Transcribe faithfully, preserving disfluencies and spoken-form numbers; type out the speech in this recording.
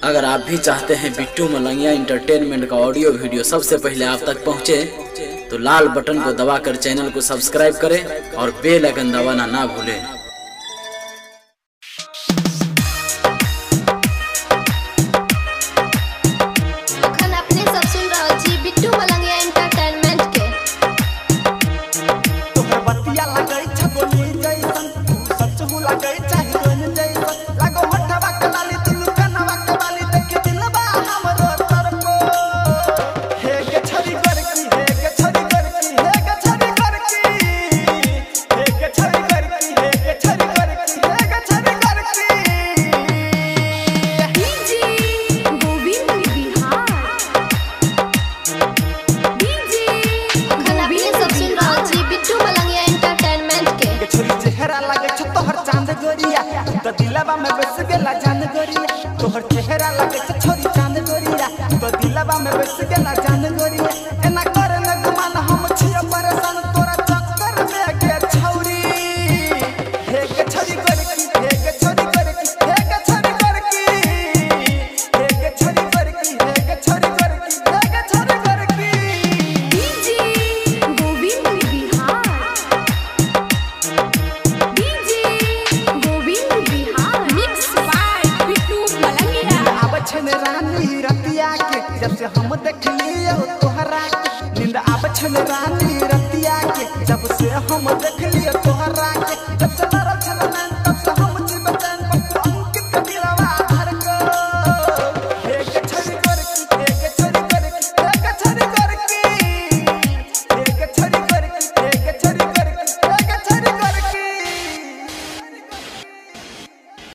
अगर आप भी चाहते हैं बिट्टू मलंगिया इंटरटेनमेंट का ऑडियो वीडियो सबसे पहले आप तक पहुंचे, तो लाल बटन को दबाकर चैनल को सब्सक्राइब करें और बेल आइकन दबाना ना भूलें। तो दिलवा में बस गेला जान गोरिया, तोहर चेहरा लगे छोरी चांद गोरिया। तो दिलवा में बस गेला जान गोरिया, एना करे न गुमान हम छिया परेशान तोरा चक्कर में के छौरी। हे के छोरी गोरकी, हे के छोरी गोरकी, हे के छोरी गोरकी, हे के छोरी गोरकी, हे के छोरी गोरकी, हे के छोरी गोरकी। DJ Govind Bihar, DJ Govind Bihar mix by Bittu Malangiya. आवे छने रानी रतिया के जब से हम देखलियो तोहरा के, नींद आवे छने रानी रतिया के जब से हम देखलियो तोहरा